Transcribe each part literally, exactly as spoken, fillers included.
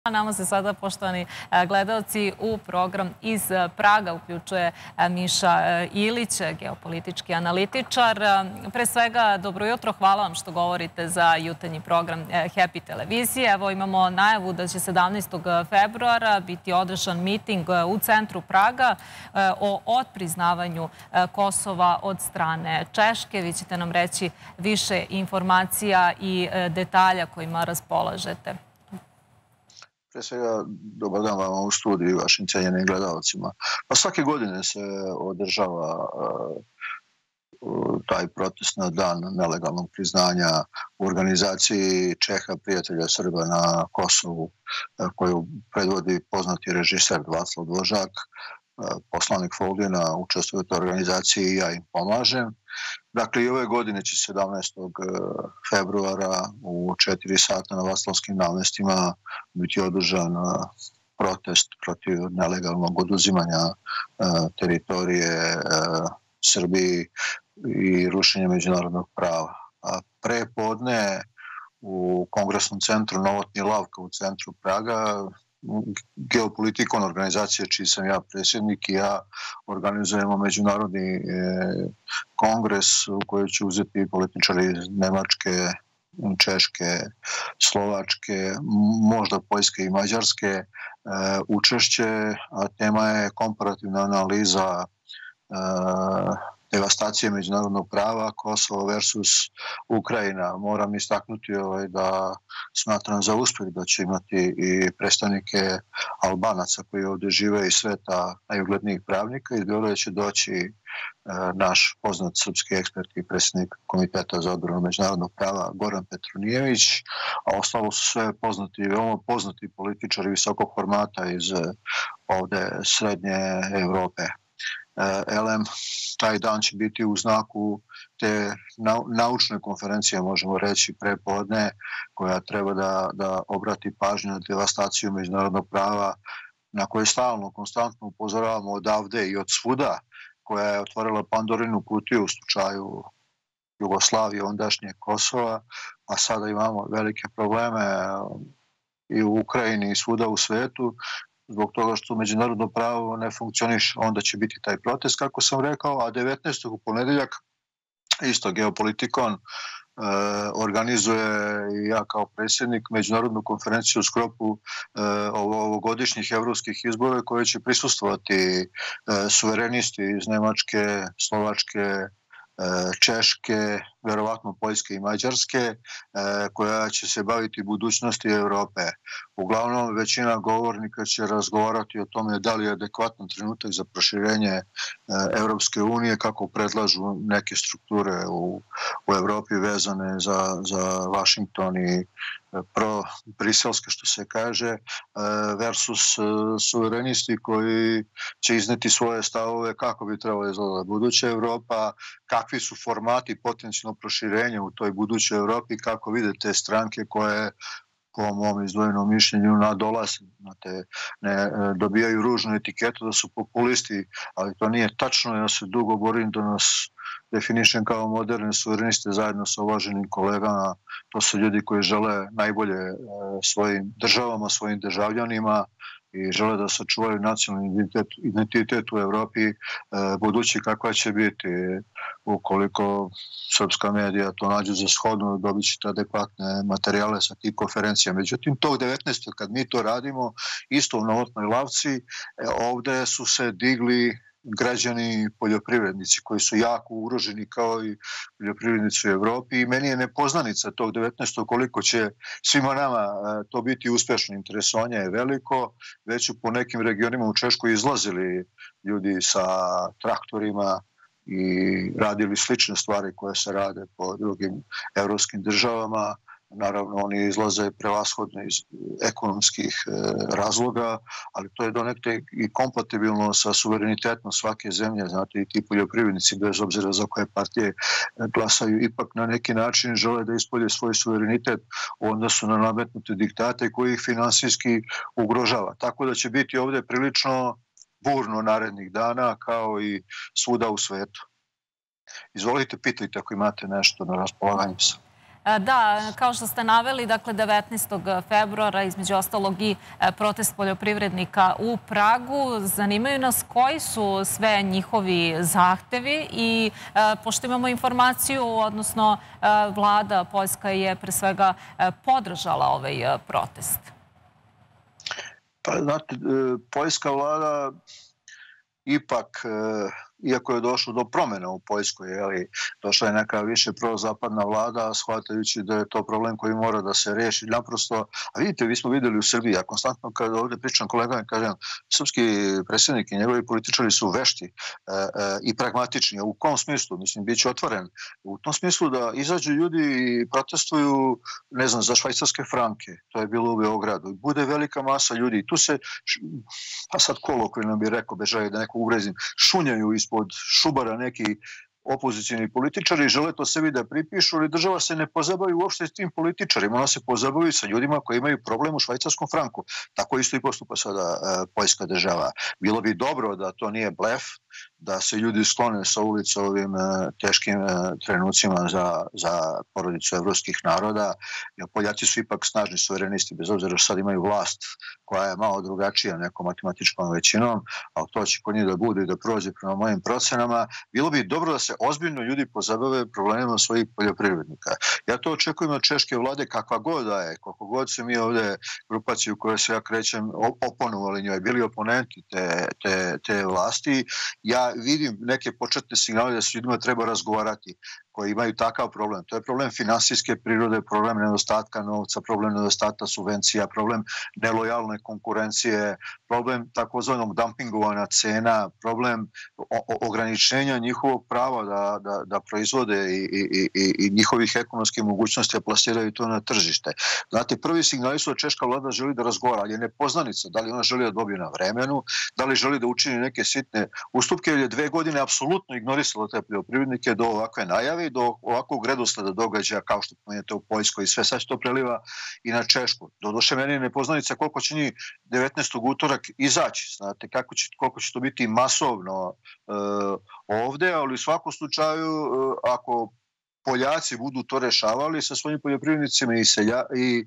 Nama se sada, poštovani gledalci, u program iz Praga uključuje Miša Ilić, geopolitički analitičar. Pre svega, dobro jutro, hvala vam što govorite za jutarnji program Happy televizije. Evo imamo najavu da će sedamnaestog februara biti održan miting u centru Praga o otpriznavanju Kosova od strane Češke. Vi ćete nam reći više informacija i detalja kojima raspolažete. Pre svega, dobar dan vama u studiju i vašim cijenjenim gledalcima. Pa svake godine se održava taj protest na dan nelegalnog priznanja u organizaciji Čeha, prijatelja Srba na Kosovu, koju predvodi poznati režiser Vaclav Dvožak. Poslanik Foldina učestvuje u toj organizaciji i ja im pomažem. Dakle, i ove godine će sedamnaestog februara u četiri sata na Vaslovskim navmestima biti održan protest protiv nelegalnog oduzimanja teritorije Srbiji i rušenja međunarodnog prava. A pre podne u Kongresnom centru Novotni Lavka u centru Praga Geopolitikon organizacije čiji sam ja predsjednik i ja organizujemo međunarodni kongres u kojoj će uzeti političari iz Nemačke, Češke, Slovačke, možda Poljske i Mađarske učešće, a tema je komparativna analiza devastacije međunarodnog prava Kosovo versus Ukrajina. Moram istaknuti da smatram za uspjeh da će imati i predstavnike Albanaca koji ovdje žive iz sveta najuglednijih pravnika. Iz Beograda će doći naš poznat srpski ekspert i predsjednik Komiteta za odbranu međunarodnog prava Goran Petronijević, a ostalo su sve poznati, veoma poznati političari visokog formata iz ovdje srednje Evrope. Elem, taj dan će biti u znaku te naučne konferencije, možemo reći, prepodne, koja treba da, da obrati pažnju na devastaciju međunarodnog prava, na koje stalno, konstantno upozoravamo odavde i od svuda, koja je otvorila Pandorinu kutiju u slučaju Jugoslavije, ondašnje Kosova, a sada imamo velike probleme i u Ukrajini i svuda u svetu, zbog toga što međunarodno pravo ne funkcioniše. Onda će biti taj protest, kako sam rekao, a devetnaestog u ponedeljak isto Geopolitikon organizuje i ja kao predsjednik međunarodnu konferenciju u sklopu ovogodišnjih evropskih izbora koje će prisustvovati suverenisti iz Nemačke, Slovačke, Češke, verovatno Poljske i Mađarske, koja će se baviti budućnosti Evrope. Uglavnom, većina govornika će razgovarati o tome da li je adekvatan trenutak za proširenje Evropske unije, kako predlažu neke strukture u, u Evropi vezane za, za Vašington i pro-briselske, što se kaže, versus suverenisti koji će izneti svoje stavove kako bi trebalo izgledati buduća Evropa, kakvi su formati potencijalno proširenje u toj budućoj Evropi, kako vide te stranke koje po mom izdvojenom mišljenju nadolaze, ne dobijaju ružnu etiketu da su populisti, ali to nije tačno. Ja se dugo borim da nas definišem kao moderne suvereniste zajedno sa uvaženim kolegama. To su ljudi koji žele najbolje svojim državama, svojim državljanima i žele da sačuvaju nacionalni identitet, identitet u Evropi, budući kakva će biti. Ukoliko srpska medija to nađe za shodno, dobit ćete adekvatne materijale sa tih konferencija. Međutim, tog devetnaestog kad mi to radimo, isto u Novotnoj Lavci, ovde su se digli građani poljoprivrednici koji su jako ugroženi kao i poljoprivrednici u Evropi i meni je nepoznanica tog devetnaestog koliko će svima nama to biti uspješno. Interesovanje je veliko, već su po nekim regionima u Češkoj izlazili ljudi sa traktorima i radili slične stvari koje se rade po drugim evropskim državama. Naravno, oni izlaze prevashodno iz ekonomskih razloga, ali to je donekle i kompatibilno sa suverenitetom svake zemlje. Znate, i ti poljoprivrednici, bez obzira za koje partije glasaju, ipak na neki način žele da ispolje svoj suverenitet u odnosu na nametnute diktate koji ih finansijski ugrožava. Tako da će biti ovdje prilično burno narednih dana, kao i svuda u svetu. Izvolite, pitajte ako imate nešto na raspolaganju sam. Da, kao što ste naveli, dakle devetnaestog februara, između ostalog i protest poljoprivrednika u Pragu. Zanimaju nas koji su sve njihovi zahtevi i pošto imamo informaciju, odnosno vlada Poljska je pre svega podržala ovaj protest. Pa, znate, poljska vlada ipak, iako je došlo do promjena u Poljskoj, došla je neka više prozapadna vlada, shvatajući da je to problem koji mora da se riješi. Naprosto, a vidite, vi smo vidjeli u Srbiji, ja konstantno kada ovdje pričam kolegama, kažem, srpski predsjednik i njegovi političari su vešti e, e, i pragmatični. U kom smislu? Mislim, bit će otvoren. U tom smislu da izađu ljudi i protestuju, ne znam, za švajcarske franke. To je bilo u Beogradu. Bude velika masa ljudi. Tu se, pa sad kolokvijalno bi rekao, bežaju da neko uvrezim, šunjaju iz pod šubara neki opozicijni političari, žele to sebi da pripišu, ali država se ne pozabavi uopšte s tim političarima, ona se pozabavi sa ljudima koji imaju problem u švajcarskom franku. Tako isto i postupa sada e, poljska država. Bilo bi dobro da to nije blef, da se ljudi sklone sa ulica ovim e, teškim e, trenucima za, za porodicu evropskih naroda, jer Poljaci su ipak snažni suverenisti, bez obzira što sad imaju vlast koja je malo drugačija nekom matematičkom većinom, ali to će kod njih da bude i da prođe prema mojim procenama. Bilo bi dobro da se ozbiljno ljudi pozabave problemima svojih poljoprivrednika. Ja to očekujem od češke vlade kakva god da je, koliko god se mi ovdje grupaciju koje se ja krećem oponovali njoj, bili oponenti te, te, te vlasti. Ja vidim neke početne signale da se ljudima treba razgovarati koji imaju takav problem. To je problem finansijske prirode, problem nedostatka novca, problem nedostatka subvencija, problem nelojalne konkurencije, problem takozvanog dumpingovanja cena, problem ograničenja njihovog prava da, da, da proizvode i, i, i, i njihovih ekonomskih mogućnosti da plasiraju to na tržište. Znate, prvi signali su da češka vlada želi da razgovara, ali je nepoznanica da li ona želi da dobije na vremenu, da li želi da učini neke sitne ustupke, jer je dve godine apsolutno ignorisala te poljoprivrednike do ovakve najave i do ovakvog redosleda događaja kao što pomenete u Poljskoj i sve. Sad se to preliva i na Češku. Doduše, meni je nepoznanica koliko će njih devetnaestog utorak izaći. Znate, kako će, koliko će to biti masovno e, ovdje, ali u svakom slučaju, e, ako Poljaci budu to rešavali sa svojim poljoprivrednicima i, selja, i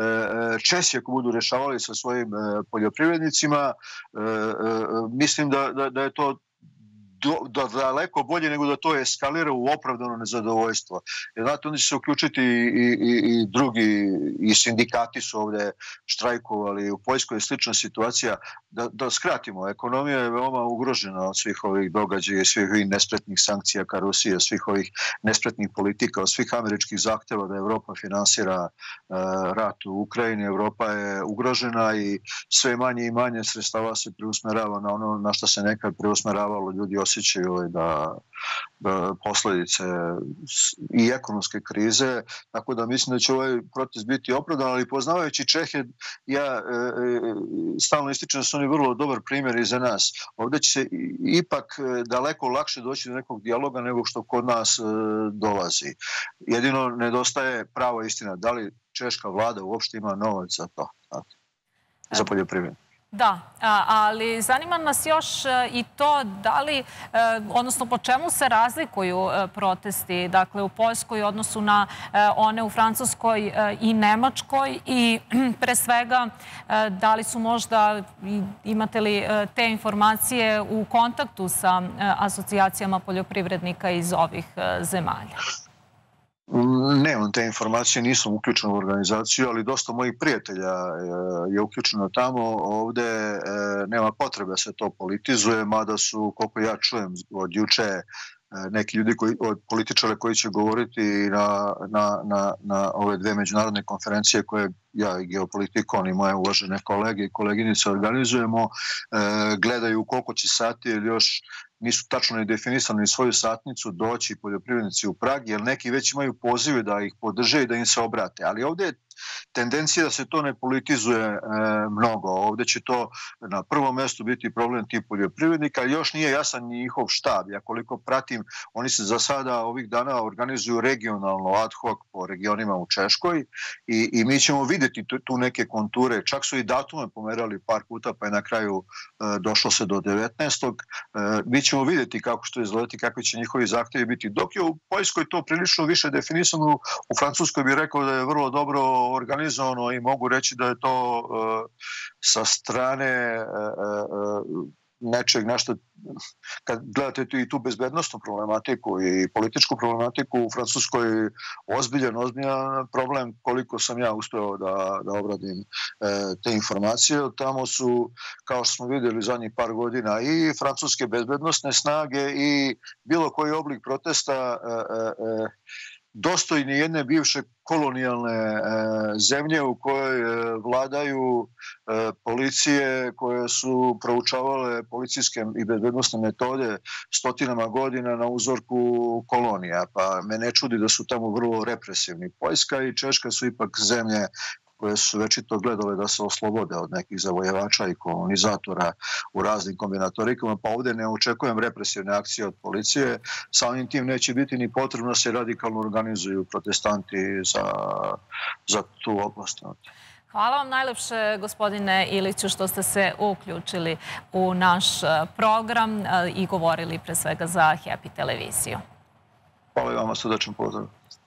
e, Česi ako budu rešavali sa svojim e, poljoprivrednicima, e, e, mislim da, da, da je to Do, da daleko bolje nego da to eskalira u opravdano nezadovoljstvo. Jer znate, onda će se uključiti i, i, i drugi, i sindikati su ovdje štrajkovali, u Poljskoj je slična situacija. Da, da skratimo, ekonomija je veoma ugrožena od svih ovih događaja, svih ovih nespretnih sankcija ka Rusije, svih ovih nespretnih politika, od svih američkih zahtjeva da Evropa finansira uh, rat u Ukrajini. Evropa je ugrožena i sve manje i manje sredstava se preusmerava na ono na što se nekad preusmeravalo. Ljudi osjećaju da, da posljedice i ekonomske krize, tako da mislim da će ovaj protest biti opravdan, ali poznavajući Čehe, ja e, stalno ističem da su oni vrlo dobar primjer i za nas. Ovdje će se ipak daleko lakše doći do nekog dijaloga nego što kod nas e, dolazi. Jedino nedostaje prava istina. Da li češka vlada uopšte ima novac za to, znate, za poljoprivredu? Da, ali zanima nas još i to da li, odnosno po čemu se razlikuju protesti, dakle u Poljskoj u odnosu na one u Francuskoj i Nemačkoj i pre svega da li su možda, imate li te informacije u kontaktu sa asocijacijama poljoprivrednika iz ovih zemalja? Nemam te informacije, nisam uključen u organizaciju, ali dosta mojih prijatelja je uključeno tamo. Ovdje nema potrebe da se to politizuje, mada su, koliko ja čujem od juče, neki ljudi, koji, od političara koji će govoriti na, na, na, na ove dve međunarodne konferencije koje ja i Geopolitikon i moje uvažene kolege i koleginice organizujemo, gledaju koliko će sati ili još nisu tačno ni definisani svoju satnicu doći poljoprivrednici u Prag, jer neki već imaju pozive da ih podrže i da im se obrate. Ali ovdje je tendencija da se to ne politizuje e, mnogo. Ovdje će to na prvom mjestu biti problem tih poljoprivrednika, još nije jasan njihov štab. Ja koliko pratim, oni se za sada ovih dana organizuju regionalno ad hoc po regionima u Češkoj i, i mi ćemo vidjeti tu, tu neke konture. Čak su i datume pomerali par puta, pa je na kraju e, došlo se do devetnaestog. E, mi ćemo ćemo vidjeti kako što izgledati, kakvi će njihovi zahtjevi biti. Dok je u Poljskoj to prilično više definisano, u Francuskoj bih rekao da je vrlo dobro organizovano i mogu reći da je to sa strane nečeg na što, kad gledate i tu bezbednostnu problematiku i političku problematiku u Francuskoj, ozbiljan, ozbiljan problem, koliko sam ja uspeo da, da obradim e, te informacije. Tamo su, kao što smo vidjeli zadnjih par godina, i francuske bezbednostne snage i bilo koji oblik protesta e, e, dostojni jedne bivše kolonijalne e, zemlje u kojoj e, vladaju e, policije koje su proučavale policijske i bezbednostne metode stotinama godina na uzorku kolonija. Pa me ne čudi da su tamo vrlo represivni. Poljska i Češka su ipak zemlje koje su večito gledale da se oslobode od nekih zavojevača i kolonizatora u raznim kombinatorikama, pa ovdje ne očekujem represivne akcije od policije. Samim tim neće biti ni potrebno da se radikalno organizuju protestanti za, za tu oblast. Hvala vam najlepše, gospodine Iliću, što ste se uključili u naš program i govorili pre svega za Happy televiziju. Hvala i vama, srdačan pozdrav.